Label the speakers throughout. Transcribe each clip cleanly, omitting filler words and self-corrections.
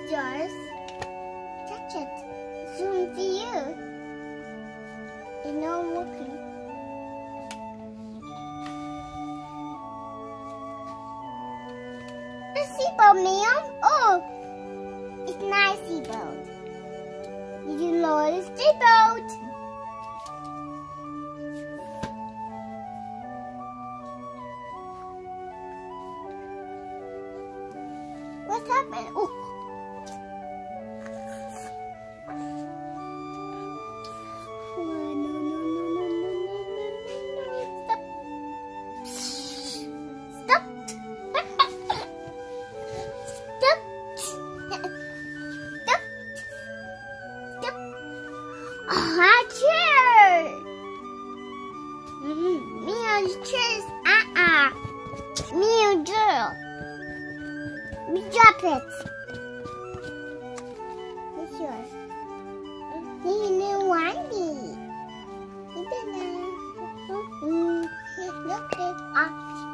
Speaker 1: yours. Touch it. Zoom to you. It's not working. The seatbelt, ma'am. Oh, it's not a seatbelt. Did you lower the seatbelt? What's happened? Oh. Stop. Stop. Stop. Stop. Ah, chair. Meow's chairs. Meow girl. We drop it. It's yours. You don't want me. You don't know. Look it up.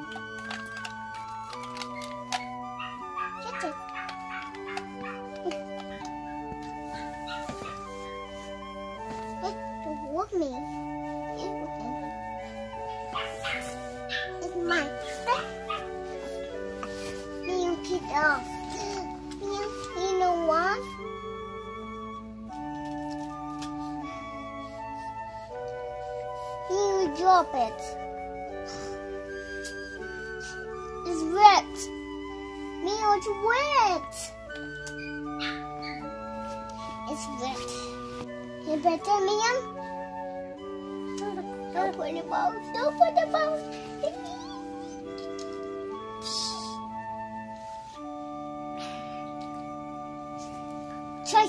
Speaker 1: Get it. Don't walk me. It's mine. You get off. You know what? You drop it. It's wet. Meow, it's wet. It's wet. You better, Meow. Don't put the ball. Don't put the ball. Stop.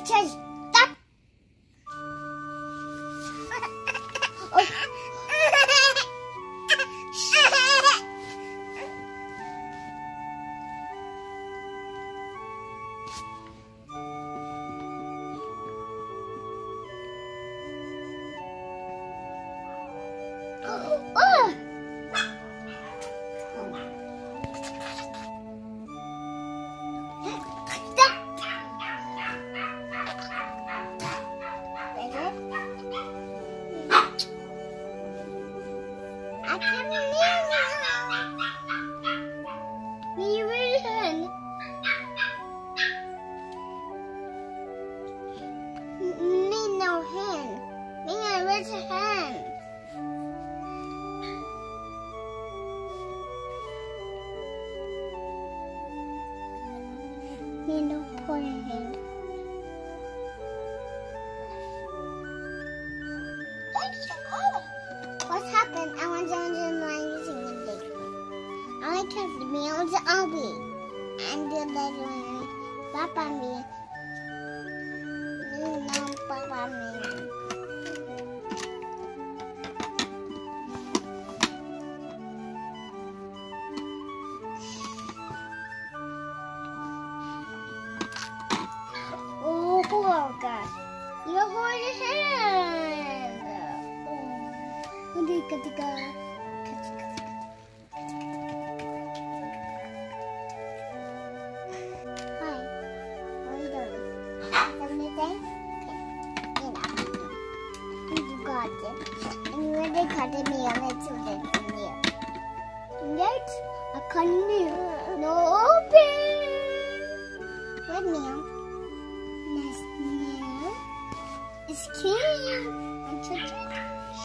Speaker 1: I can't believe it. Me ran. Me no hand. Me a red hand. Me no point hand. What happened? I want to underline using the big one. I like to have the meals Abby and the little one. Papa me. No, Papa me. Oh, God. You're holding hand. Hi, what are you doing? Something? You got it. And when they cut me on it, so they can hear. Yet, I can't hear. No open. What meow? Nice meow. It's cute. And touch it.